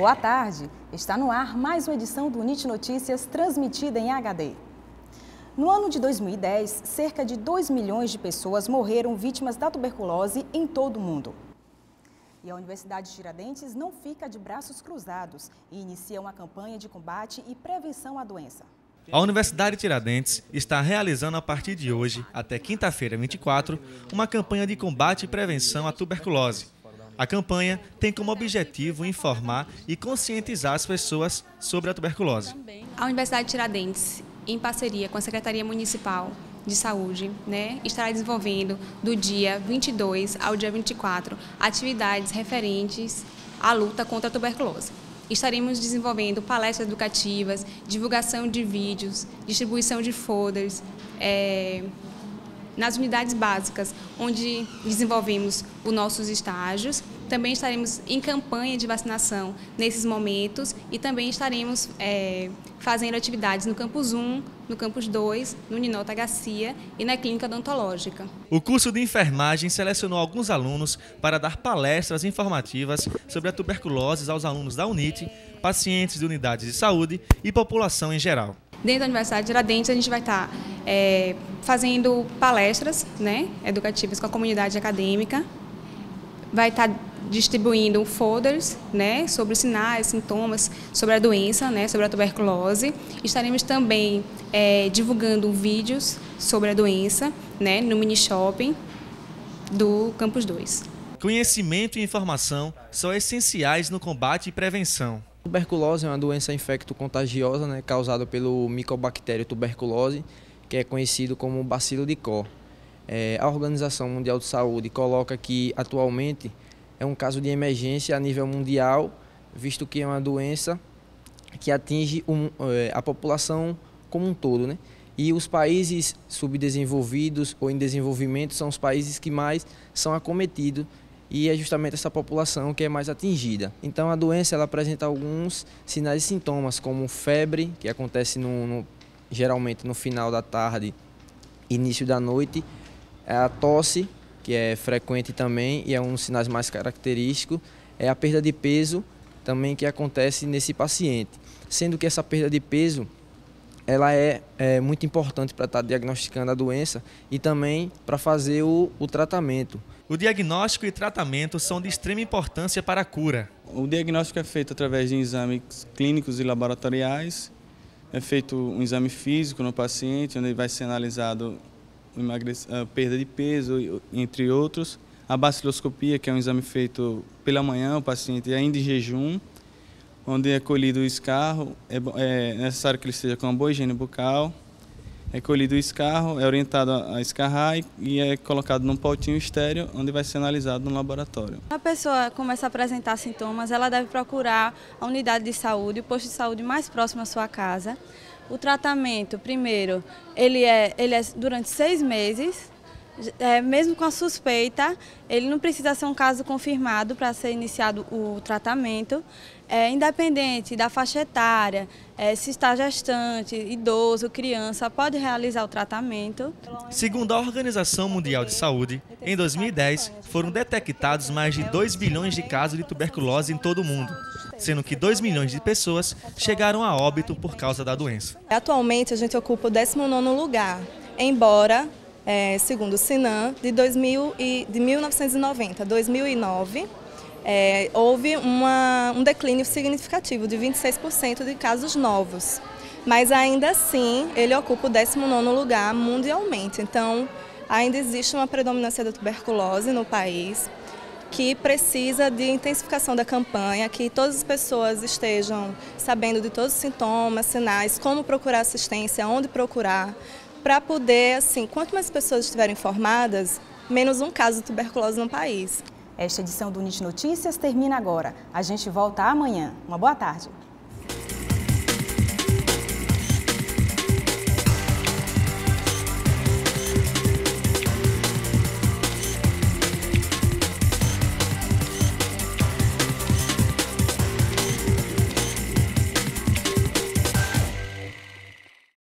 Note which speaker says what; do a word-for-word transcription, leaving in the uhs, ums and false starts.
Speaker 1: Boa tarde, está no ar mais uma edição do UNIT Notícias transmitida em H D. No ano de dois mil e dez, cerca de dois milhões de pessoas morreram vítimas da tuberculose em todo o mundo. E a Universidade de Tiradentes não fica de braços cruzados e inicia uma campanha de combate e prevenção à doença.
Speaker 2: A Universidade de Tiradentes está realizando a partir de hoje, até quinta-feira, vinte e quatro, uma campanha de combate e prevenção à tuberculose. A campanha tem como objetivo informar e conscientizar as pessoas sobre a tuberculose.
Speaker 3: A Universidade de Tiradentes, em parceria com a Secretaria Municipal de Saúde, né, estará desenvolvendo do dia vinte e dois ao dia vinte e quatro atividades referentes à luta contra a tuberculose. Estaremos desenvolvendo palestras educativas, divulgação de vídeos, distribuição de folders, é, nas unidades básicas, onde desenvolvemos os nossos estágios. Também estaremos em campanha de vacinação nesses momentos e também estaremos é, fazendo atividades no Campus um, no Campus dois, no Ninota Garcia e na Clínica Odontológica.
Speaker 2: O curso de enfermagem selecionou alguns alunos para dar palestras informativas sobre a tuberculose aos alunos da UNIT, pacientes de unidades de saúde e população em geral.
Speaker 3: Dentro da Universidade de Tiradentes, a gente vai estar é, fazendo palestras, né, educativas com a comunidade acadêmica, vai estar distribuindo folders, né, sobre os sinais, sintomas, sobre a doença, né, sobre a tuberculose. Estaremos também é, divulgando vídeos sobre a doença, né, no mini shopping do Campus dois.
Speaker 2: Conhecimento e informação são essenciais no combate e prevenção.
Speaker 4: A tuberculose é uma doença infecto-contagiosa, né, causada pelo micobactério tuberculose, que é conhecido como bacilo de Koch. É, a Organização Mundial de Saúde coloca que atualmente é um caso de emergência a nível mundial, visto que é uma doença que atinge um, é, a população como um todo, né? E os países subdesenvolvidos ou em desenvolvimento são os países que mais são acometidos e é justamente essa população que é mais atingida. Então a doença ela apresenta alguns sinais e sintomas, como febre, que acontece no, no, geralmente no final da tarde, início da noite, a tosse, que é frequente também e é um dos sinais mais característicos, é a perda de peso também que acontece nesse paciente. Sendo que essa perda de peso ela é, é muito importante para estar diagnosticando a doença e também para fazer o, o tratamento.
Speaker 2: O diagnóstico e tratamento são de extrema importância para a cura.
Speaker 5: O diagnóstico é feito através de exames clínicos e laboratoriais. É feito um exame físico no paciente, onde vai ser analisado a perda de peso, entre outros. A baciloscopia, que é um exame feito pela manhã, o paciente ainda em jejum, onde é colhido o escarro, é necessário que ele esteja com uma boa higiene bucal. É colhido o escarro, é orientado a escarrar e é colocado num potinho estéreo, onde vai ser analisado no laboratório.
Speaker 6: A pessoa começa a apresentar sintomas, ela deve procurar a unidade de saúde, o posto de saúde mais próximo à sua casa. O tratamento, primeiro, ele é, ele é durante seis meses, é, mesmo com a suspeita, ele não precisa ser um caso confirmado para ser iniciado o tratamento. É, independente da faixa etária, é, se está gestante, idoso, criança, pode realizar o tratamento.
Speaker 2: Segundo a Organização Mundial de Saúde, em dois mil e dez foram detectados mais de dois bilhões de casos de tuberculose em todo o mundo, sendo que dois milhões de pessoas chegaram a óbito por causa da doença.
Speaker 7: Atualmente a gente ocupa o décimo nono lugar, embora, é, segundo o Sinan, de, dois mil e, de mil novecentos e noventa a dois mil e nove, É, houve uma, um declínio significativo de vinte e seis por cento de casos novos, mas ainda assim ele ocupa o décimo nono lugar mundialmente. Então ainda existe uma predominância da tuberculose no país que precisa de intensificação da campanha, que todas as pessoas estejam sabendo de todos os sintomas, sinais, como procurar assistência, onde procurar, para poder, assim, quanto mais pessoas estiverem informadas, menos um caso de tuberculose no país.
Speaker 1: Esta edição do UNIT Notícias termina agora. A gente volta amanhã. Uma boa tarde.